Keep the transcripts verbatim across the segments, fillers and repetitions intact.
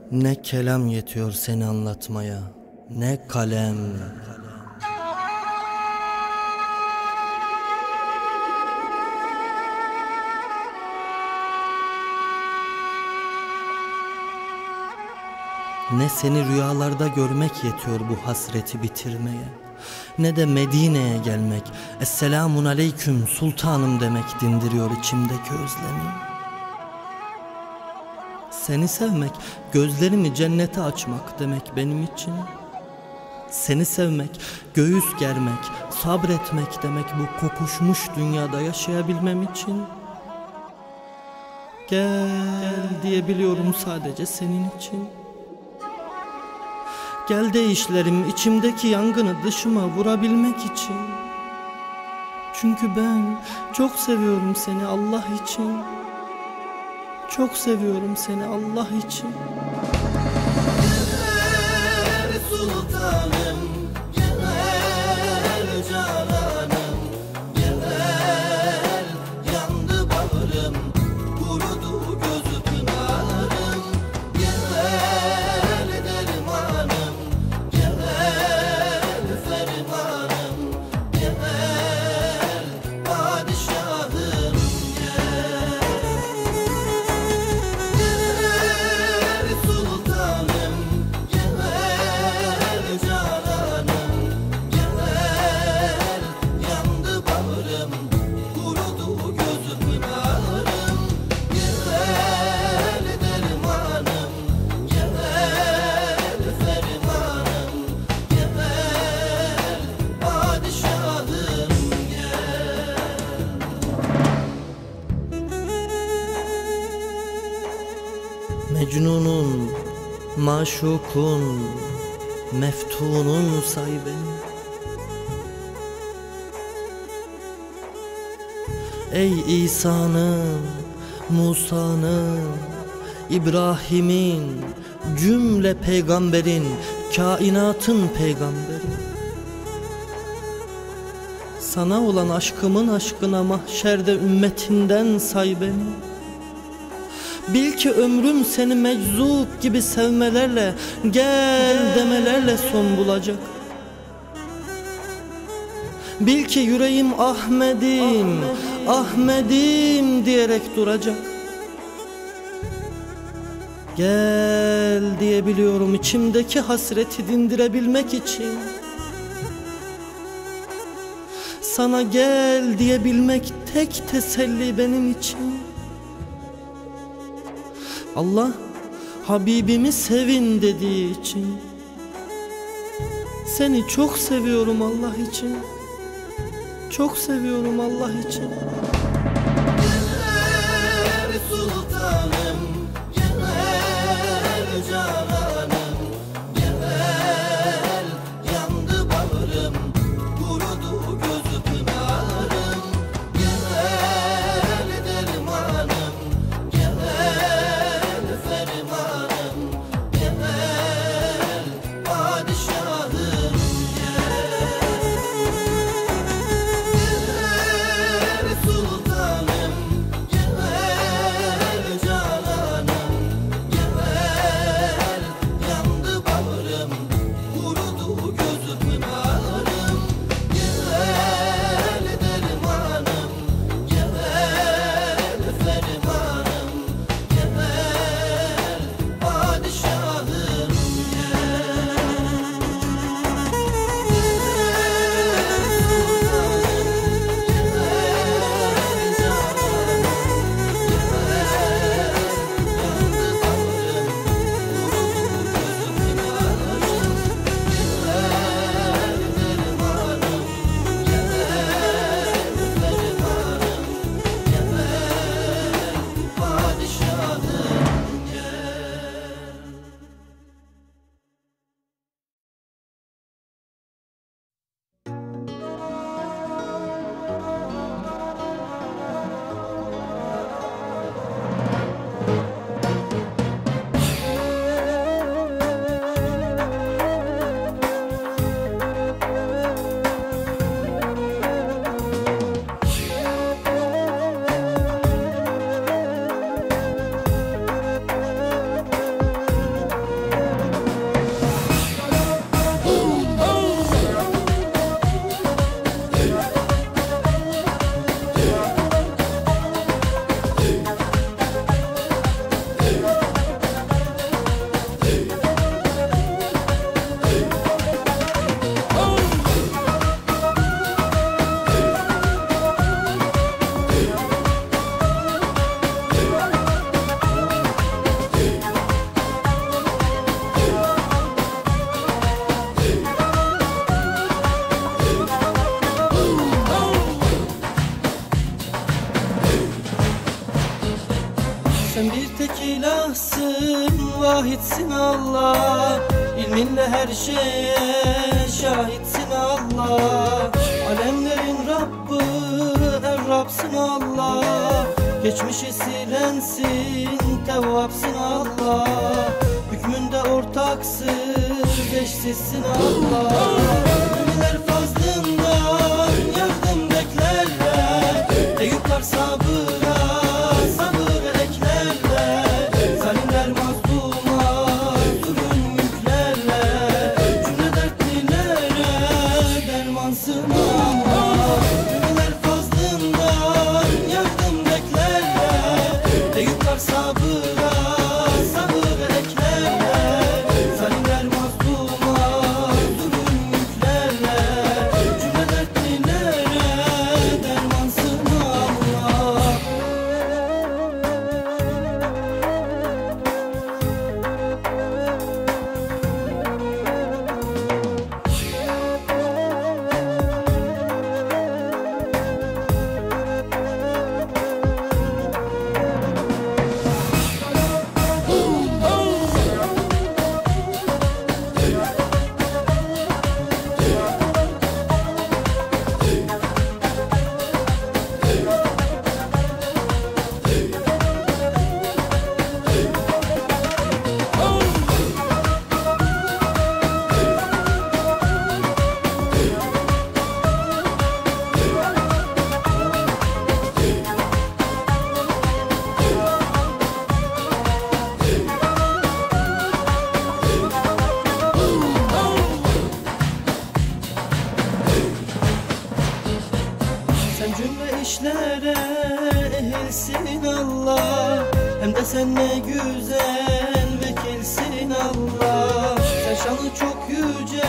Ne kelam yetiyor seni anlatmaya, ne kalem. Ne seni rüyalarda görmek yetiyor bu hasreti bitirmeye, ne de Medine'ye gelmek, Esselamun aleyküm sultanım demek dindiriyor içimdeki özlemi. Seni sevmek, gözlerimi cennete açmak demek benim için. Seni sevmek, göğüs germek, sabretmek demek bu kokuşmuş dünyada yaşayabilmem için. Gel diyebiliyorum sadece senin için. Gel de işlerim içimdeki yangını dışıma vurabilmek için. Çünkü ben çok seviyorum seni Allah için. Çok seviyorum seni Allah için. Gel sultanım, gel cananım, gel yandı bağrım, kurudu gözü pınarım. Gel dermanım, gel fermanım, gel padişahım, gel. Gel sultanım, gel cananım, gel yandı bağrım, kurudu gözü pınarım. Gel dermanım, gel fermanım, gel padişahım, gel. Mecnunun, maşukun, meftunun say beni. Ey İsa'nın, Musa'nın, İbrahim'in, cümle peygamberin, kainatın peygamberi. Sana olan aşkımın aşkına mahşerde ümmetinden say beni. Bil ki ömrüm seni meczup gibi sevmelerle, gel demelerle son bulacak. Bil ki yüreğim Ahmet'im, Ahmet'im diyerek duracak. Gel diyebiliyorum içimdeki hasreti dindirebilmek için. Sana gel diyebilmek tek teselli benim için. Allah Habibimi sevin dediği için. Seni çok seviyorum Allah için. Çok seviyorum Allah için. Gel sultanım, gel cananım, gel yandı bağrım, kurudu gözü pınarım. Gel dermanım, gel fermanım, gel padişahım, gel. Gel sultanım, Sen bir tek ilahsın, vahitsin Allah. İlminle her şeye şahitsin Allah. Alemlerin Rabbı, er Rabsın Allah. Geçmişi silensin, tevvapsın Allah. Hükmünde ortaksız, eşsizsin Allah. Müminler fazlından yardım beklerler. Eyüpler sabıra, sabır eklerler. Zalimler mazluma, zulüm yüklerler. Cümle dertlilere dermansın Allah. Müminler fazlından yardım beklerler. Eyüpler sabıra, sabır eklerler. Zalimler mazluma, zulüm yüklerler. Cümle dertlilere dermansın Allah. Sen cümle işlere ehilsin Allah. Hem de sen ne güzel vekilsin Allah. Sen şanı çok yüce,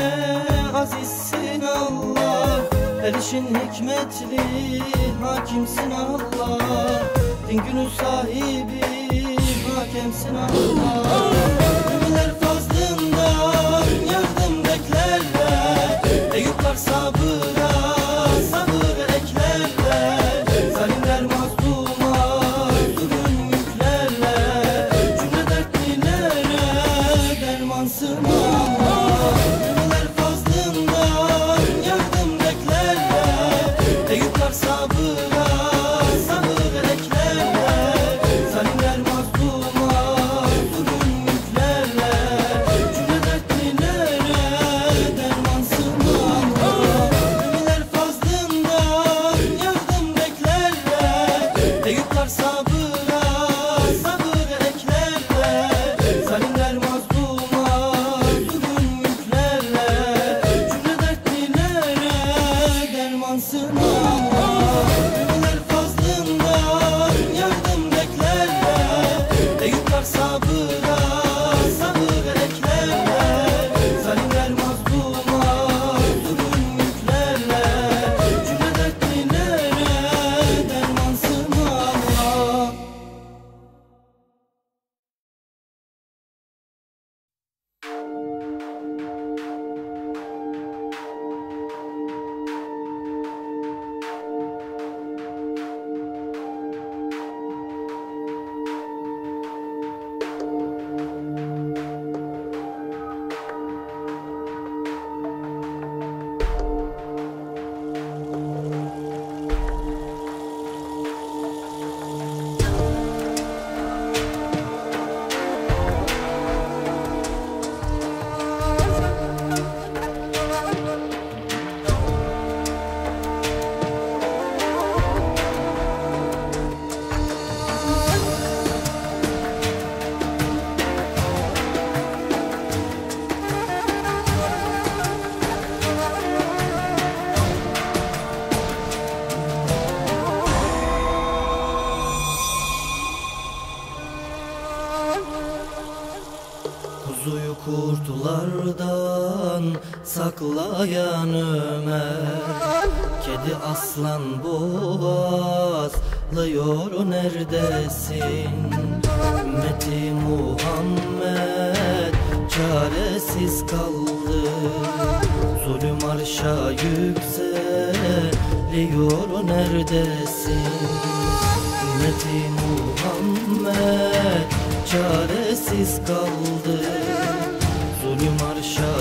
azizsin Allah. Her işin hikmetli, hakimsin Allah. Din günü sahibi, hakemsin Allah. Müminler fazlından yardım beklerler. Eyüpler sabıra, sabır eklerler. Zalimler mazluma, zulüm yüklerler. Cümle dertlilere dermansın Allah. Müminler fazlından yardım beklerler. Eyüpler sabıra, sabır eklerler. Zalimler mazluma, zulüm yüklerler. Cümle dertlilere dermansın Allah. Müminler fazlından yardım beklerler. Eyüpler sabıra, sabır eklerler. Zalimler mazluma, zulüm yüklerler. Cümle dertlilere dermansın Allah. Müminler fazlından yardım beklerler. Eyüpler sabıra, sabır eklerler. Zalimler mazluma, zulüm yüklerler. Cümle dertlilere dermansın Allah. Kuzuyu kurtlardan saklayan Ömer. Kedi aslan boğazlıyor neredesin? Ümmeti Muhammed çaresiz kaldı. Zulüm arşa yükseliyor neredesin? Ümmeti Muhammed Muhammed çaresiz kaldı. Zulüm arşa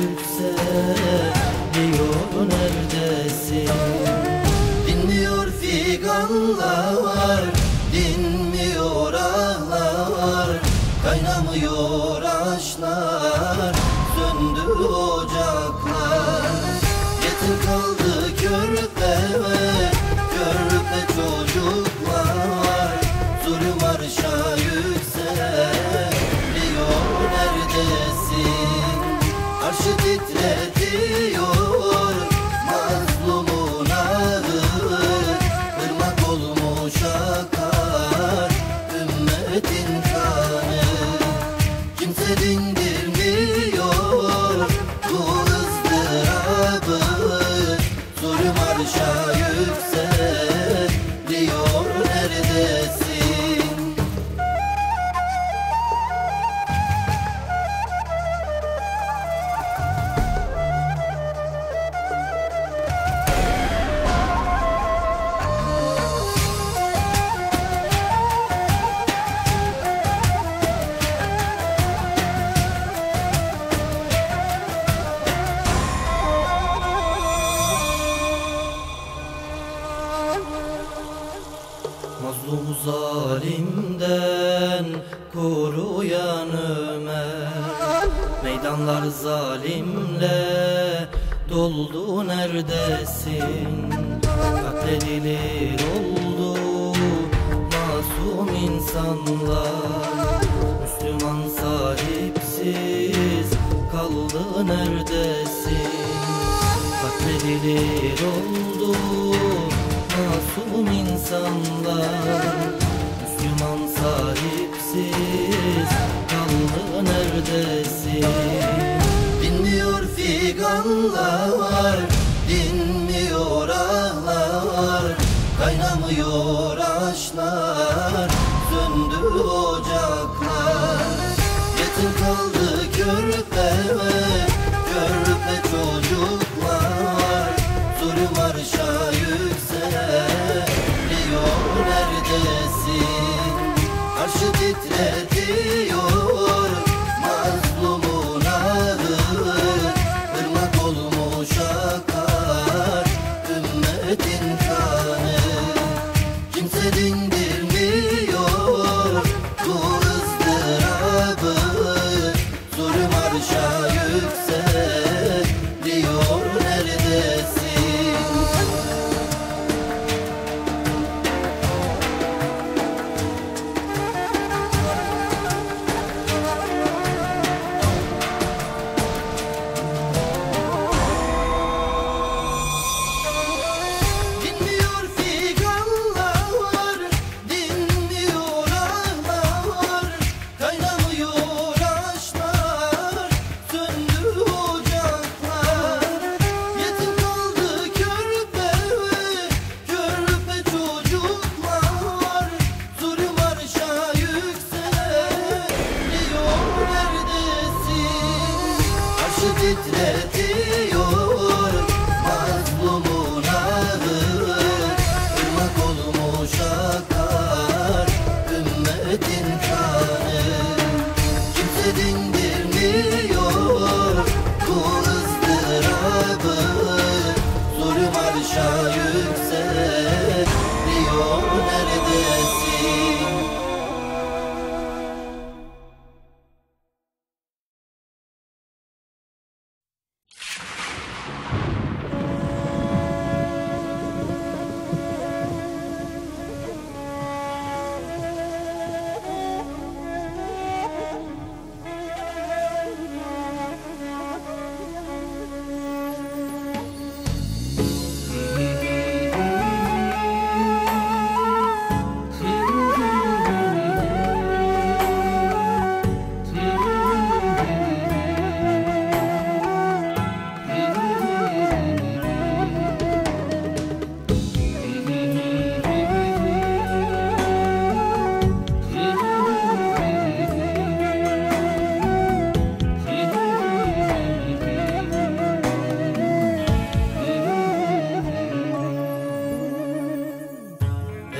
yükseliyor, neredesin? Dinmiyor figanlar, dinmiyor ağlar, kaynamıyor aşklar, söndü ocaklar. Yetim kaldı körpe, körpe çocuklar, zulüm arşa yükseliyor, neredesin? Arşı titretiyor mazlumun ağı, ırmak olmuş akar ümmetin kanı. Kimse dindirmiyor bu ızdırabı, zulüm arşa yükseliyor, neredesin? Mazlum zalimden koruyan Ömer, meydanlar zalimle doldu, neredesin? Katledilir oldu masum insanlar, Müslüman sahipsiz kaldı, neredesin? Katledilir oldu masum insanlar, Müslüman sahipsiz kaldı, neredesin? Dinmiyor figanlar, dinmiyor ağlar, kaynamıyor aşklar, söndü ocaklar. Yetim kaldı körpe, körpe çocuklar, zulüm arşa yükseliyor, neredesin? Arşı titretiyor mazlumun ağı, ırmak olmuş akar ümmetin kanı. Kimse dindirmiyor bu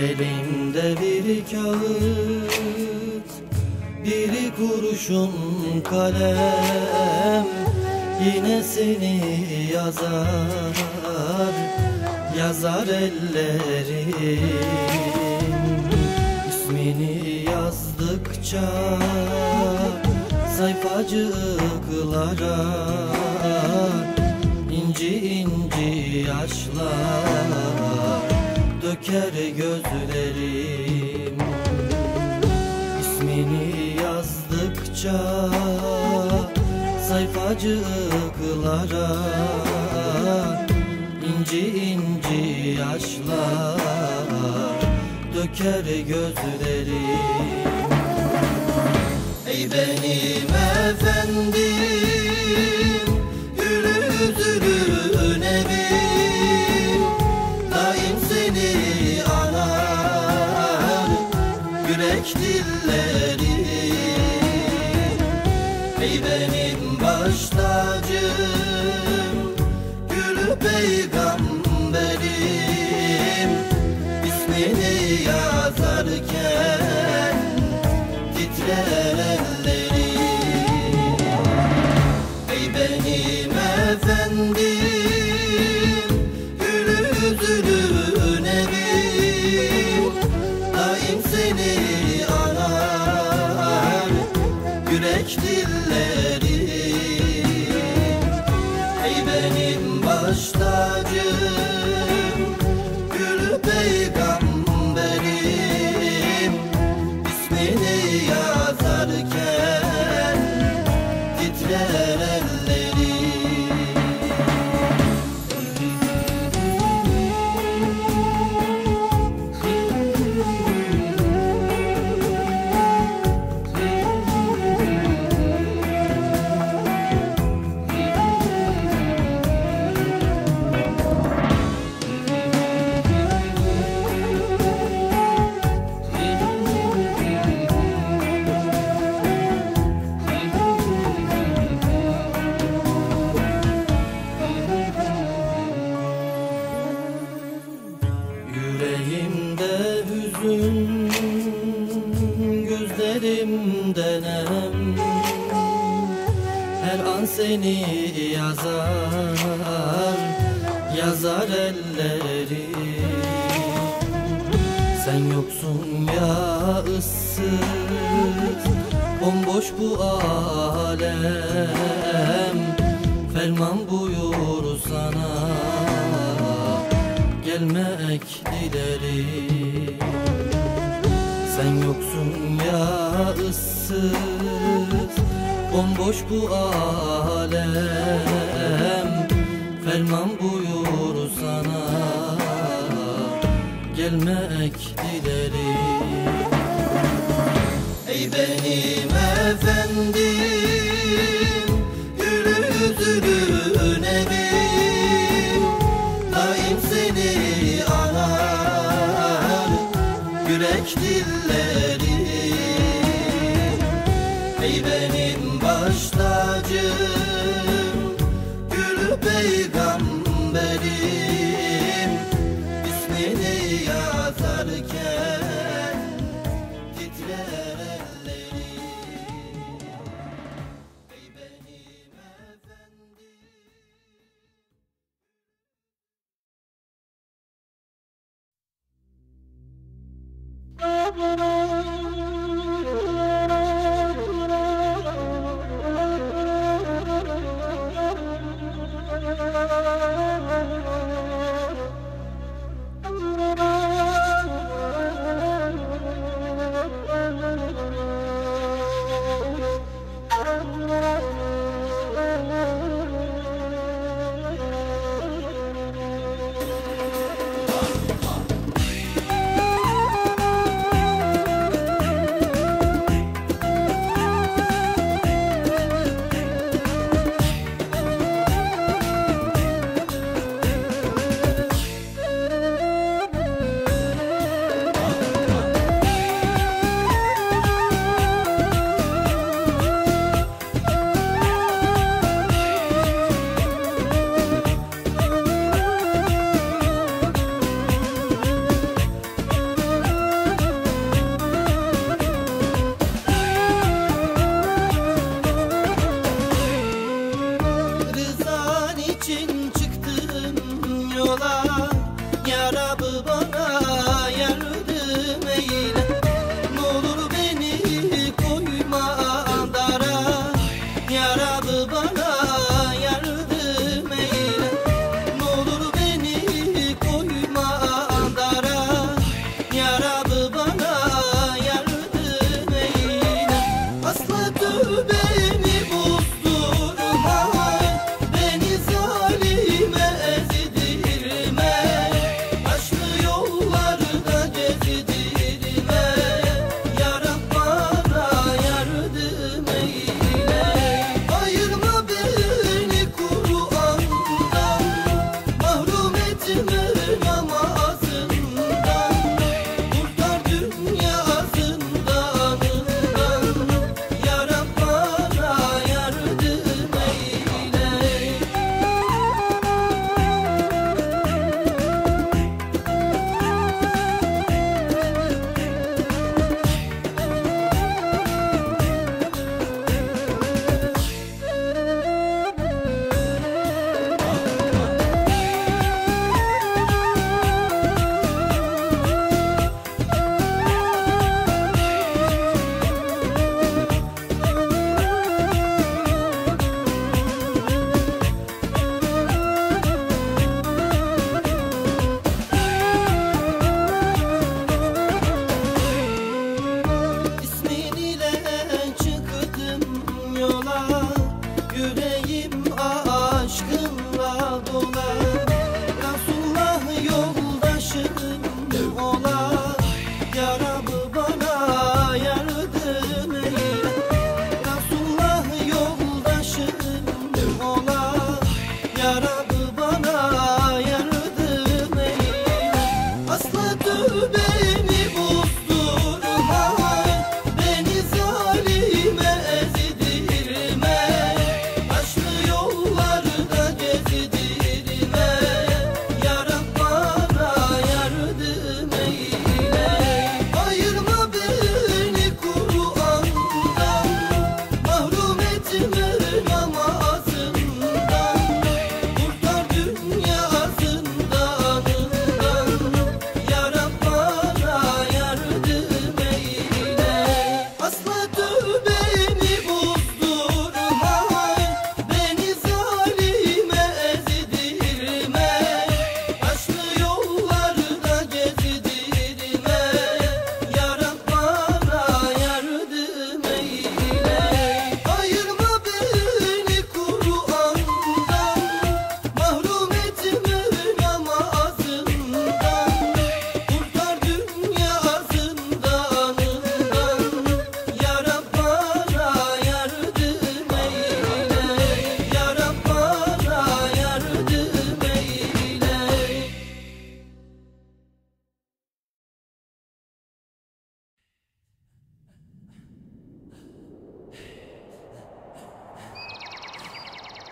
Elimde bir kağıt, biri kurşun kalem, yine seni yazar, yazar ellerim. İsmini yazdıkça sayfacıklara inci inci yaşlar döker gözlerim. İsmini yazdıkça sayfacıklara inci inci yaşlar döker gözlerim. Ey benim efendim, gül yüzlü nebim, daim seni anar yürek dillerim. Ey benim baş tacım, gül peygamberim, ismini yazarken titrer ellerim. Ey benim efendim, gül yüzlü nebim, daim seni anar yürek dillerim. Ey benim baş tacım, gül peygamberim, ismini yazarken titrer ellerim. Yüreğimde hüzün, gözlerimde nem, her an seni yazar, yazar ellerim. Sen yoksun ya ıssız, bomboş bu alem, ferman buyur sana, gelmek dilerim. Sen yoksun ya ıssız, bomboş bu alem, ferman buyur sana, gelmek dilerim. Ey benim efendim, gül yüzlü nebim, daim seni anar yürek dillerim. Ey benim baş tacım, gül peygamberim, ismini yazarken titrer ellerim. Ey benim efendim.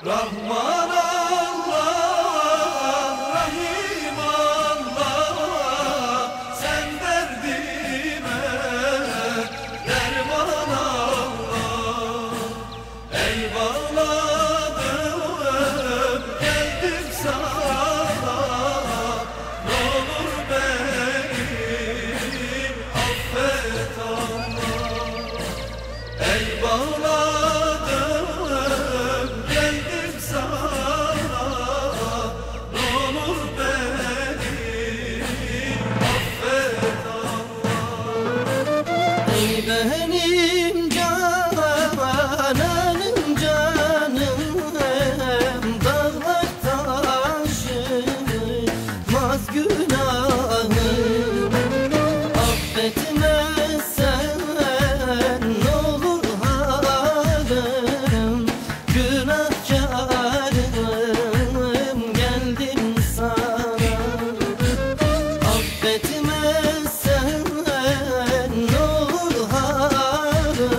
Rahman Allah, Rahim Allah, sen derdime derman Allah. Eyvallah geldim sana, ne olur beni affet Allah. Eyvallah geldim sana, ne olur beni affet Allah. Ey benim cananım canım, dağlar taşımaz günahım. Affetmezsen ne olur halim, günahkarım geldim sana. Affetmezsen ne olur halim,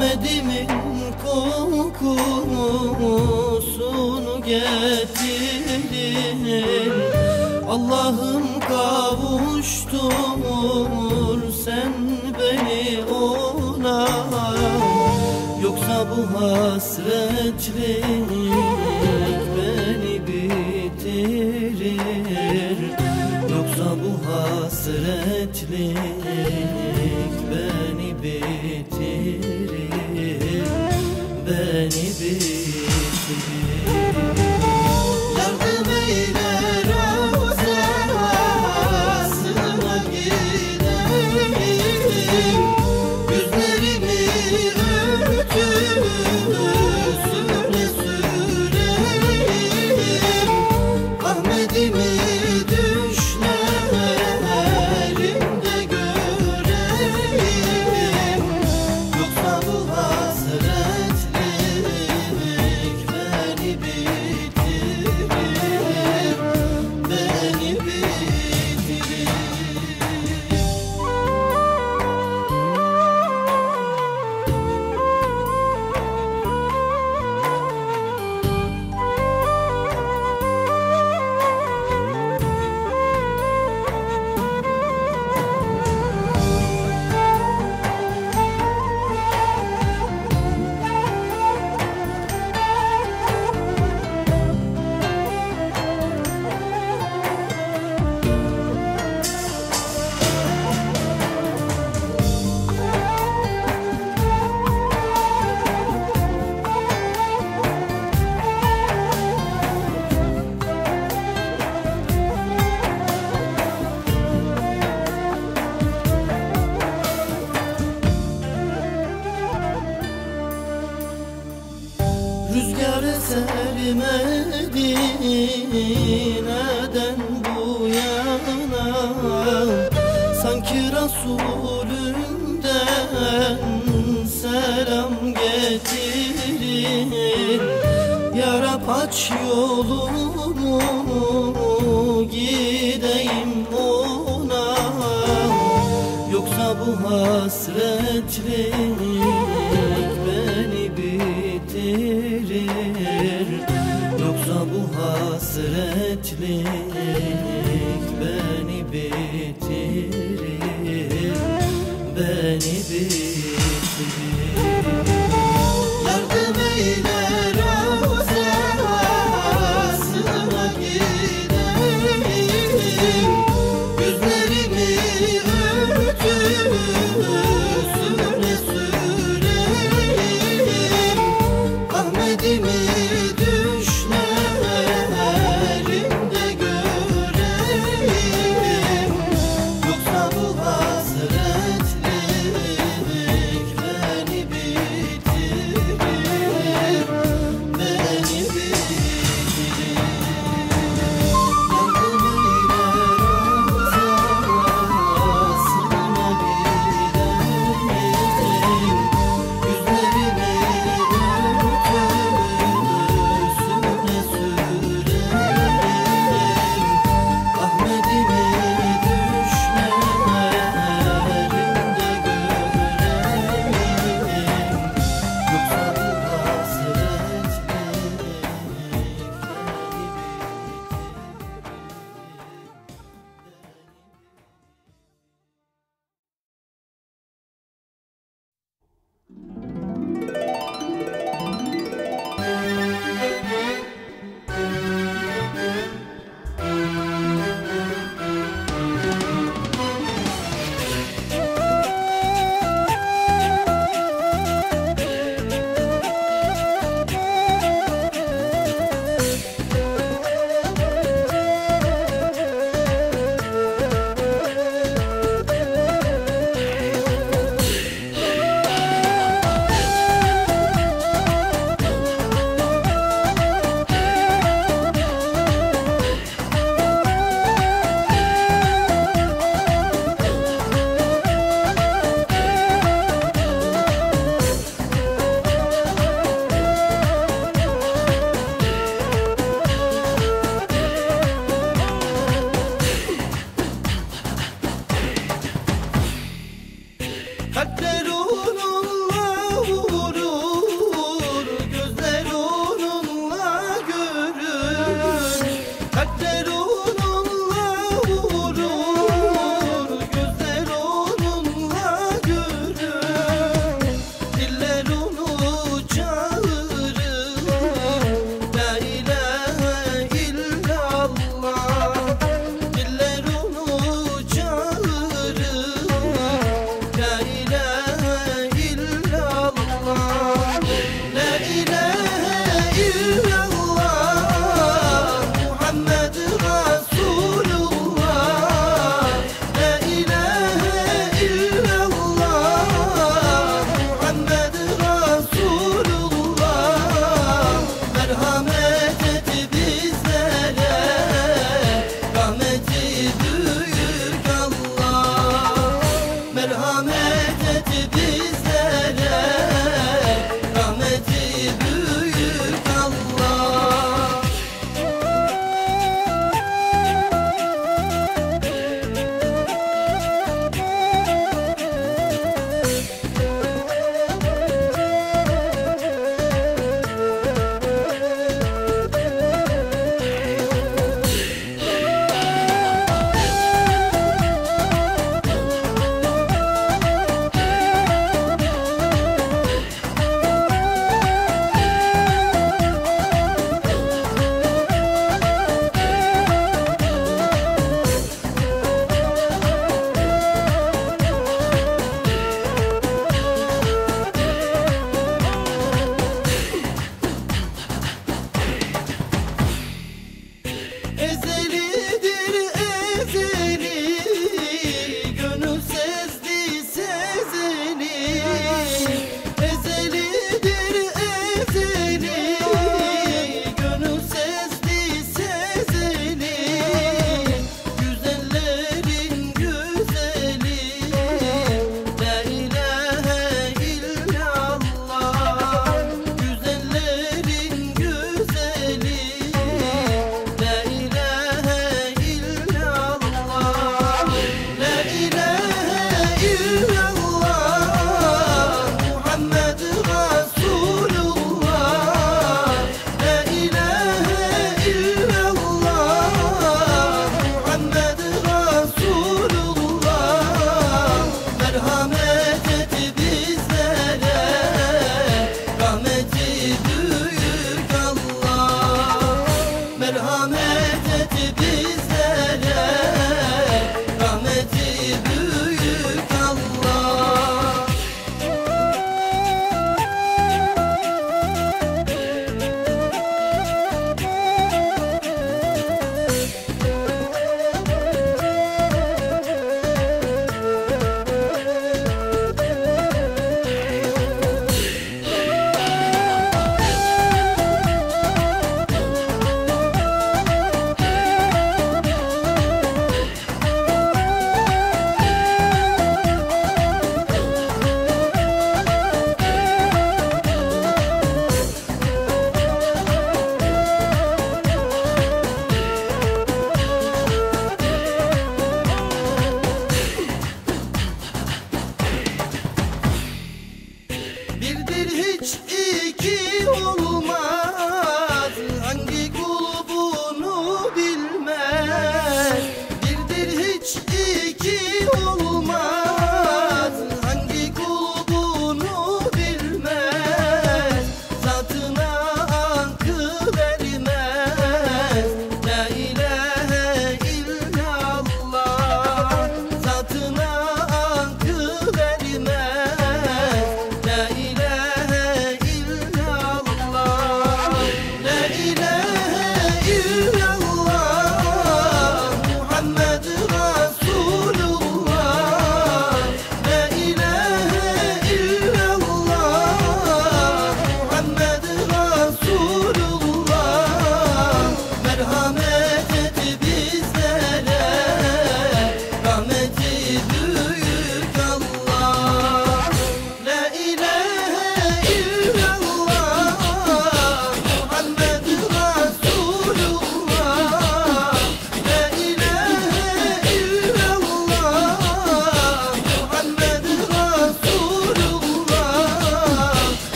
Ahmet'imin kokusunu getirin. Allah'ım kavuştur sen beni ona, yoksa bu hasretlik beni bitirir. Yoksa bu hasretlik beni bitirir, beni bitirir. Yardım eyle Ravzasına gideyim, gözlerimi örtüp süre süreyim. Ahmet'imi düşlerimde göreyim, yoksa bu hasretlik beni bitirir, beni bitirir. Rüzgar eser Medine'den bu yana, sanki Resulünden selam getirin. Ya Rab aç yolumu gideyim ona, yoksa bu hasretlik beni bitirir. Yoksa bu hasretlik beni bitirir, beni bitirir. Yardım eyle Ravzasına gideyim, gözlerimi örtüp süre süreyim. Ahmet'imi düşlerimde göreyim, yoksa bu hasretlik beni bitirir, beni bitirir. Yardım eyle Ravzasına gideyim, gözlerimi Kalpler unullahu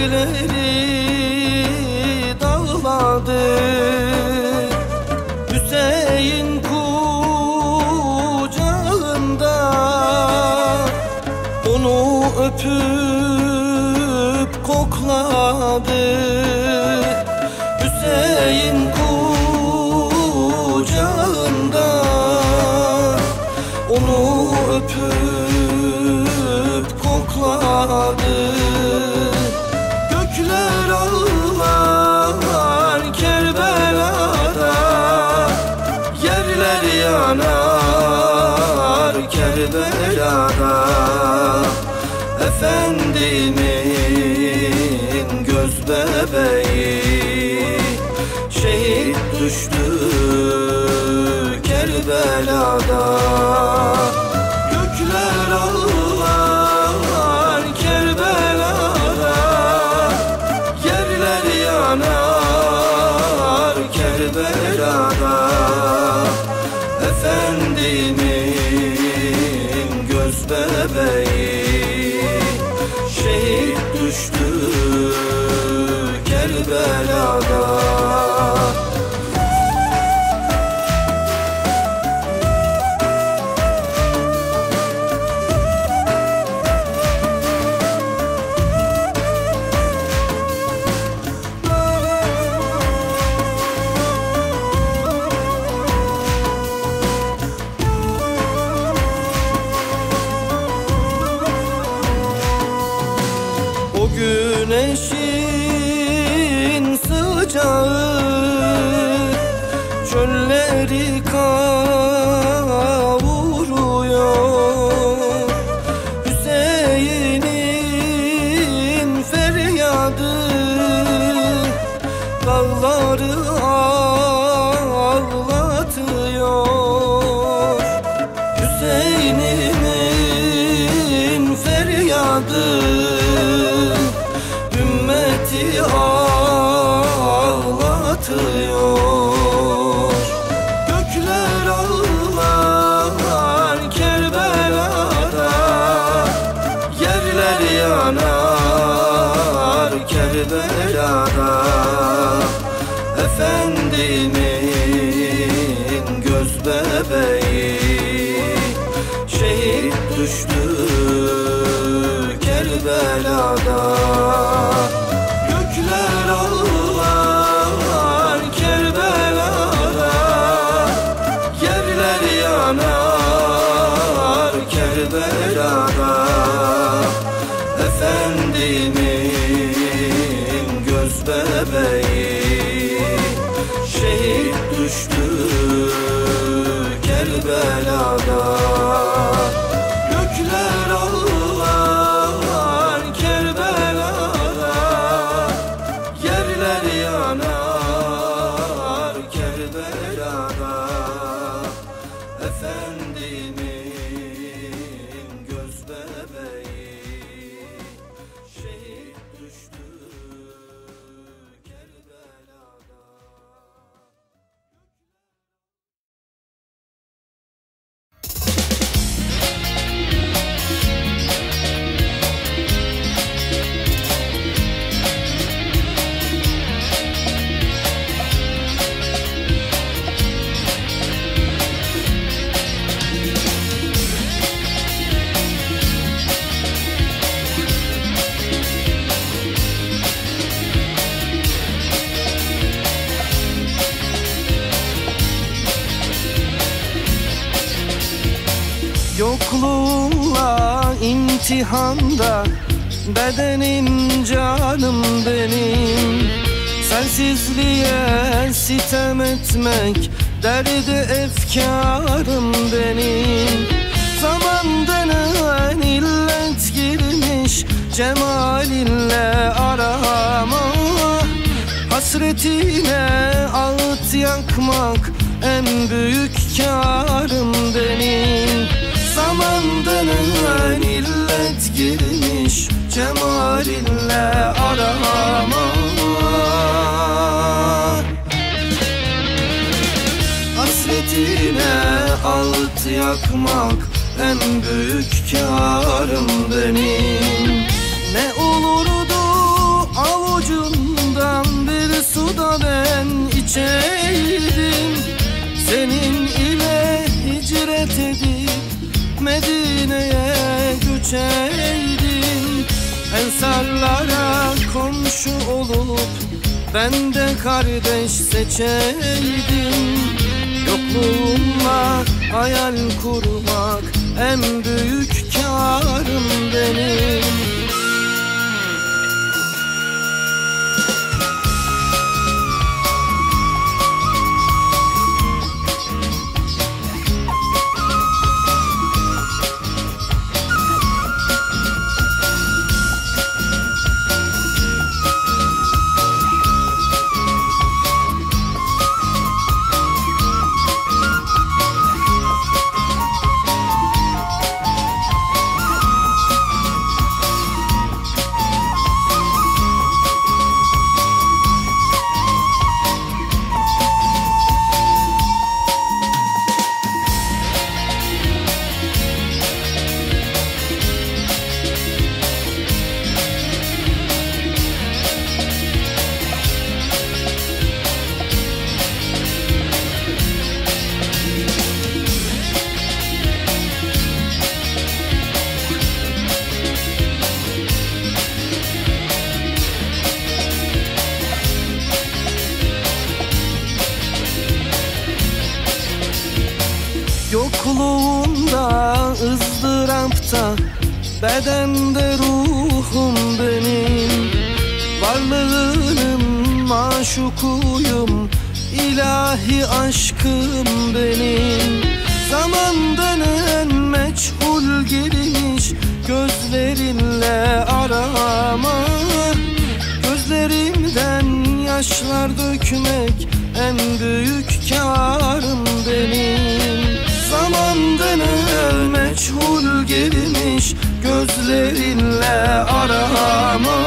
Gözleri dağladı Hüseyin kucağında, onu öpüp kokladı. Hüseyin kucağında, onu öpüp kokladı. Gökler ağlar Kerbela'da, yerler yanar Kerbela'da. Efendimin göz bebeği şehit düştü Kerbela'da. Gökler ağlar Kerbela'da, yerler yanar Kerbela'da. Efendimin göz bebeği şehit düştü Kerbela'da. Güneşin sıcağı çölleri kavuruyor. Hüseyin'in feryadı dağları ağlatıyor. Hüseyin'in feryadı ümmeti ağlatıyor. Gökler ağlar Kerbela'da, yerler yanar Kerbela'da. Efendimin göz bebeği şehit düştü Kerbela'da. Gökler ağlar Kerbela'da, yerler yanar Kerbela'da. Efendimin göz bebeği şehit düştü Kerbela'da. Gökler ağlar Kerbela'da, yerler yanar Kerbela'da. Efendimin göz bebeği şehit düştü Kerbela'da. Yokluğunla imtihanda, bedenim canım benim. Sensizliğe sitem etmek derdi efkarım benim. Zaman denen illet girmiş cemalinle arama. Hasretine ağıt yakmak en büyük kârım benim. Zaman denen illet girmiş cemalinle arama. Hasretine ağıt yakmak en büyük kârım benim. Ne olurdu avucundan bir suda ben içeydim, senin ile hicret edip Medine'ye göçeydim. Ensarlara komşu olup ben de kardeş seçeydim. Yokluğumla hayal kurmak en büyük kârım benim. Yokluğunda, ızdırapta, bedende ruhum benim. Varlığının maşukuyum, ilahi aşkım benim. Zaman denen meçhul girmiş, gözlerinle arama. Gözlerimden yaşlar dökmek en büyük kârım benim. Zaman denen meçhul girmiş, gözlerinle arama.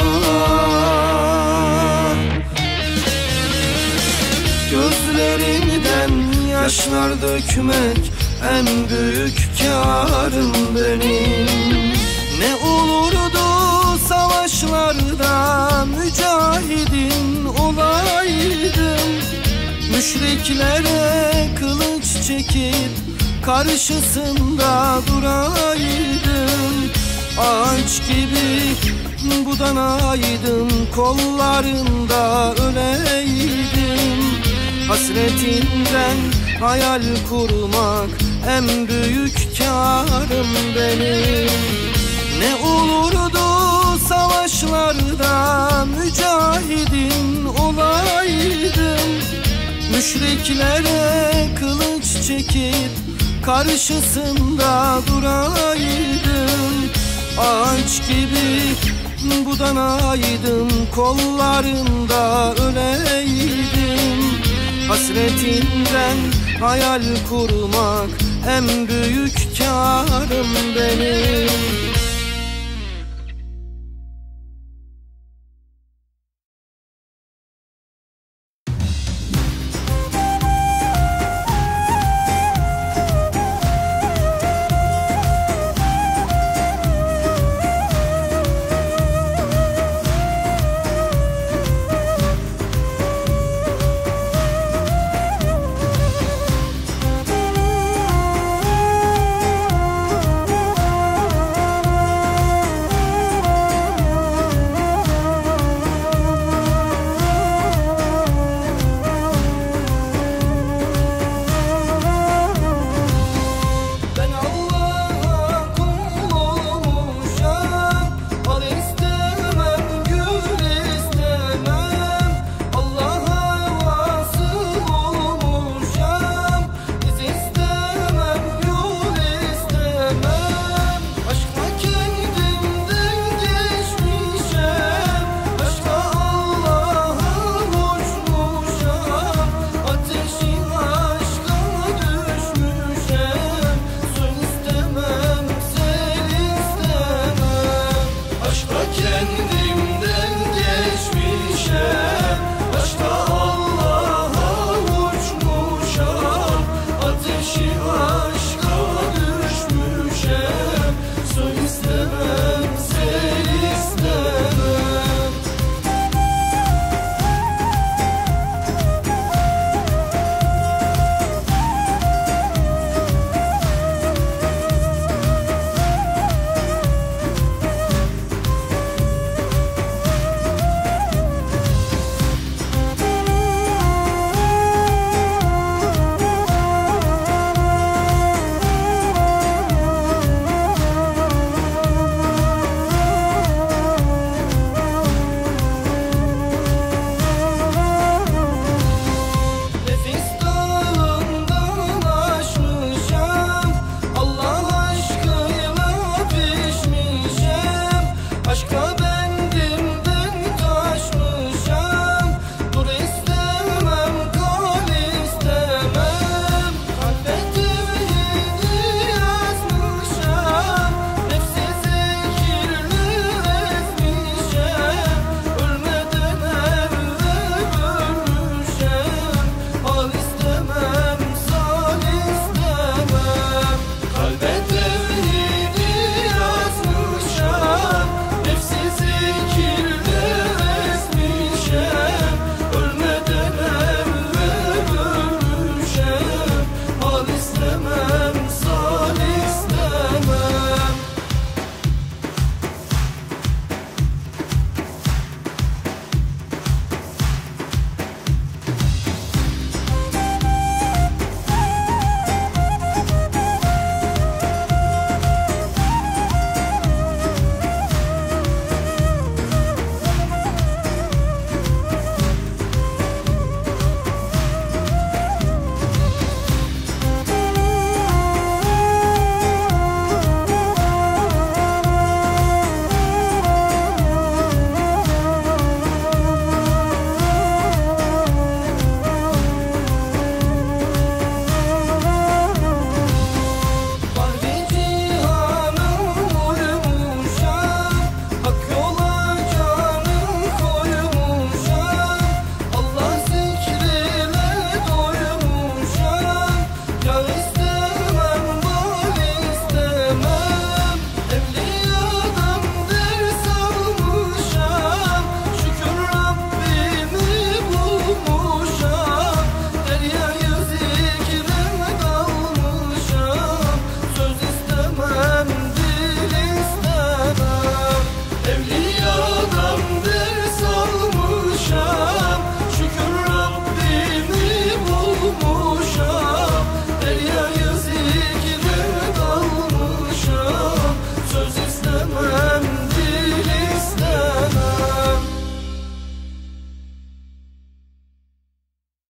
Gözlerimden yaşlar dökmek en büyük kârım benim. Ne olurdu savaşlarda mücahidin olaydım, müşriklere kılıç çekip karşısında duraydım. Ağaç gibi budanaydım, kollarında öleydim. Hasretinden hayal kurmak en büyük kârım benim. Ne olurdu savaşlarda mücahidin olaydım, müşriklere kılıç çekip karşısında duraydım. Ağaç gibi budanaydım, kollarında öleydim. Hasretinden hayal kurmak en büyük kârım benim.